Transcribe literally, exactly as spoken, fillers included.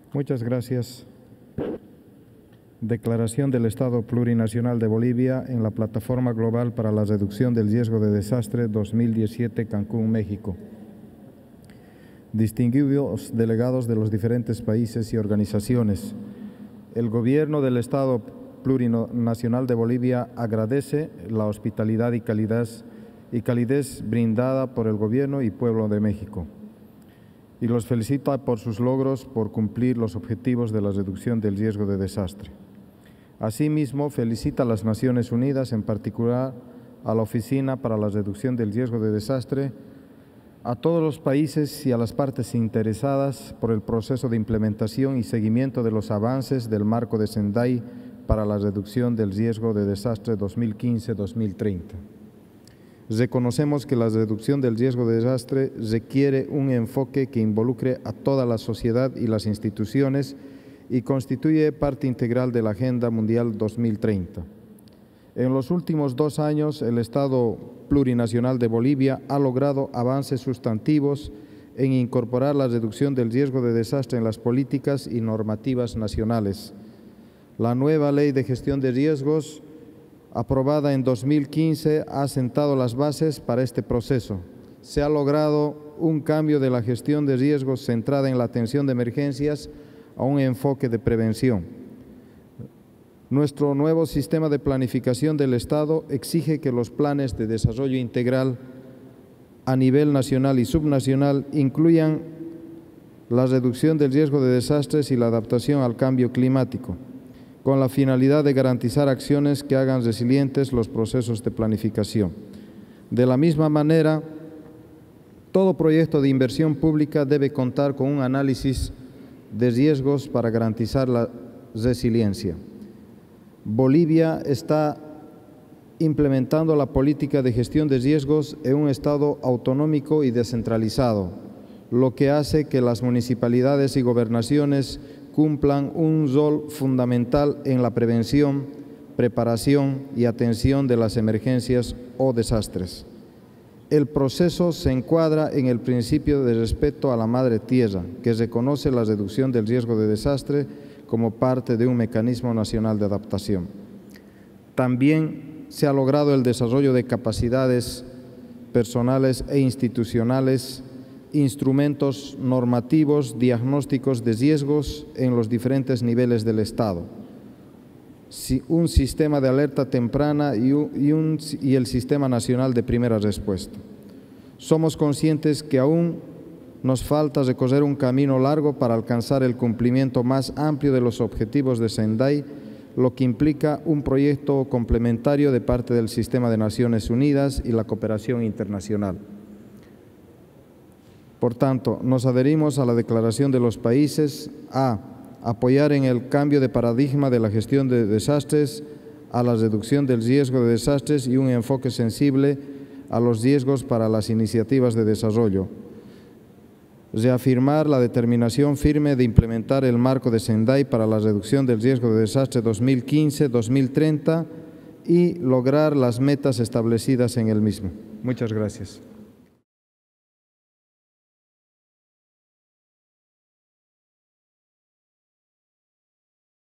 Muchas gracias. Declaración del Estado Plurinacional de Bolivia en la Plataforma Global para la Reducción del Riesgo de Desastre dos mil diecisiete, Cancún, México. Distinguidos delegados de los diferentes países y organizaciones, el Gobierno del Estado Plurinacional de Bolivia agradece la hospitalidad y calidez, y calidez brindada por el Gobierno y Pueblo de México, y los felicita por sus logros por cumplir los objetivos de la reducción del riesgo de desastre. Asimismo, felicita a las Naciones Unidas, en particular a la Oficina para la Reducción del Riesgo de Desastre, a todos los países y a las partes interesadas por el proceso de implementación y seguimiento de los avances del Marco de Sendai para la Reducción del Riesgo de Desastre dos mil quince a dos mil treinta. Reconocemos que la reducción del riesgo de desastre requiere un enfoque que involucre a toda la sociedad y las instituciones y constituye parte integral de la Agenda Mundial dos mil treinta. En los últimos dos años, el Estado Plurinacional de Bolivia ha logrado avances sustantivos en incorporar la reducción del riesgo de desastre en las políticas y normativas nacionales. La nueva Ley de Gestión de Riesgos, aprobada en dos mil quince, ha sentado las bases para este proceso. Se ha logrado un cambio de la gestión de riesgos centrada en la atención de emergencias a un enfoque de prevención. Nuestro nuevo sistema de planificación del Estado exige que los planes de desarrollo integral a nivel nacional y subnacional incluyan la reducción del riesgo de desastres y la adaptación al cambio climático, con la finalidad de garantizar acciones que hagan resilientes los procesos de planificación. De la misma manera, todo proyecto de inversión pública debe contar con un análisis de riesgos para garantizar la resiliencia. Bolivia está implementando la política de gestión de riesgos en un Estado autonómico y descentralizado, lo que hace que las municipalidades y gobernaciones cumplan un rol fundamental en la prevención, preparación y atención de las emergencias o desastres. El proceso se encuadra en el principio de respeto a la Madre Tierra, que reconoce la reducción del riesgo de desastre como parte de un mecanismo nacional de adaptación. También se ha logrado el desarrollo de capacidades personales e institucionales, instrumentos normativos, diagnósticos de riesgos en los diferentes niveles del Estado, un sistema de alerta temprana y, un, y, un, y el Sistema Nacional de Primera Respuesta. Somos conscientes que aún nos falta recorrer un camino largo para alcanzar el cumplimiento más amplio de los objetivos de Sendai, lo que implica un proyecto complementario de parte del Sistema de Naciones Unidas y la cooperación internacional. Por tanto, nos adherimos a la declaración de los países a apoyar en el cambio de paradigma de la gestión de desastres, a la reducción del riesgo de desastres y un enfoque sensible a los riesgos para las iniciativas de desarrollo. Reafirmar la determinación firme de implementar el marco de Sendai para la reducción del riesgo de desastre dos mil quince a dos mil treinta y lograr las metas establecidas en el mismo. Muchas gracias.